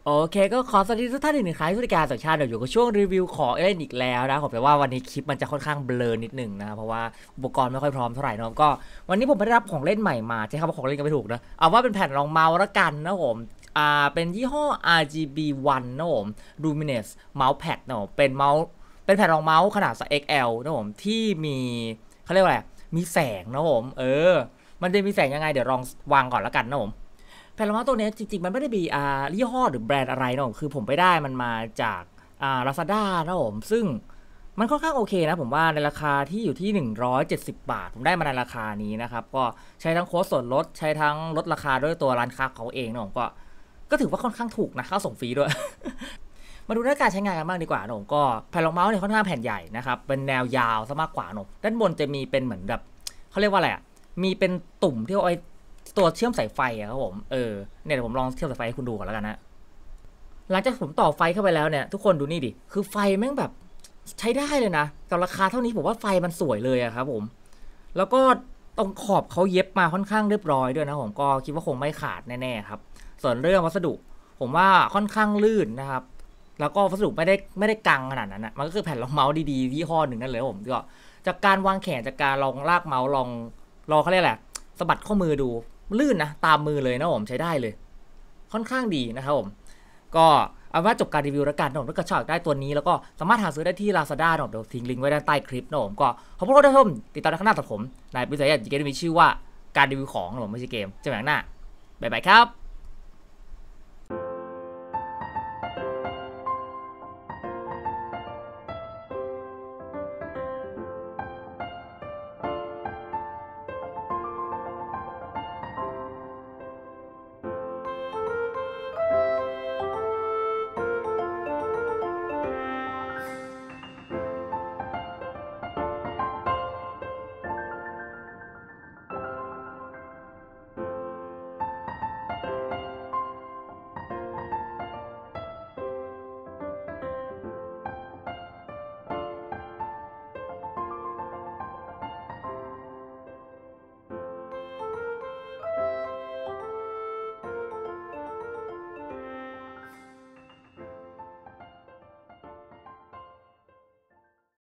โอเคก็ขอสวัสดีทุกท่านอีกหนึ่งครั้งที่บริการสัญชาติเดี๋ยวอยู่กับช่วงรีวิวของเล่นอีกแล้วนะผมแต่ว่าวันนี้คลิปมันจะค่อนข้างเบลอนิดหนึ่งนะเพราะว่าอุปกรณ์ไม่ค่อยพร้อมเท่าไหร่นะก็วันนี้ผมไปได้รับของเล่นใหม่มาใช้คำว่าของเล่นก็ไม่ถูกนะเอาว่าเป็นแผ่นรองเมาส์ละกันนะผมเป็นยี่ห้อ RGB1 นะผม Luminous Mouse Pad นะผมเป็นเมาส์เป็นแผ่นรองเมาส์ขนาด XL นะผมที่มีเขาเรียกว่าอะไรมีแสงนะผมมันจะมีแสงยังไงเดี๋ยวลองวางก่อนละกันนะผม แผ่นรองเมาส์ตัวนี้จริงๆมันไม่ได้มียี่ห้อหรือแบรนด์อะไรนะผมคือผมไปได้มันมาจากลาซาด้านะผมซึ่งมันค่อนข้างโอเคนะผมว่าในราคาที่อยู่ที่170บาทผมได้มาในราคานี้นะครับก็ใช้ทั้งโค้ดส่วนลดใช้ทั้งลดราคาด้วยตัวร้านค้าเขาเองนะผมก็ถือว่าค่อนข้างถูกนะค่าส่งฟรีด้วย มาดูเรื่องการใช้งานกันบ้างดีกว่านะผมก็แผ่นรองเมาส์เนี่ยค่อนข้างแผ่นใหญ่นะครับเป็นแนวยาวซะมากกว่านะด้านบนจะมีเป็นเหมือนแบบเขาเรียกว่าอะไรมีเป็นตุ่มที่เอาไว้ตัวเชื่อมสายไฟอะครับผมเนี่ยเดี๋ยวผมลองเชื่อมสายไฟให้คุณดูก่อนแล้วกันนะหลังจากผมต่อไฟเข้าไปแล้วเนี่ยทุกคนดูนี่ดิคือไฟแม่งแบบใช้ได้เลยนะกับราคาเท่านี้ผมว่าไฟมันสวยเลยอะครับผมแล้วก็ตรงขอบเขาเย็บมาค่อนข้างเรียบร้อยด้วยนะผมก็คิดว่าคงไม่ขาดแน่ๆครับส่วนเรื่องวัสดุผมว่าค่อนข้างลื่นนะครับแล้วก็วัสดุไม่ได้กังขนาดนั้นนะมันก็คือแผ่นรองเมาส์ดีๆยี่ห้อหนึ่งนั่นเลยผมก็จากการวางแขนจากการลองลากเมาส์ลองเขาเรียกแหละสะบัดข้อมือดูลื่นนะตามมือเลยนะผมใช้ได้เลยค่อนข้างดีนะครับผมก็เอาว่าจบการรีวิวแล้วกันนะผมถ้าเกิดชอบได้ตัวนี้แล้วก็สามารถหาซื้อได้ที่ Lazada นะผมเดี๋ยวทิ้งลิงก์ไว้ด้านใต้คลิปนะผมก็ขอบคุณทุกท่านติดตามในข้างหน้าต่อผมในบริษัทเกมมีชื่อว่าการรีวิวของนะผมไม่ใช่เกมเจอกันหน้าบ๊ายบายครับ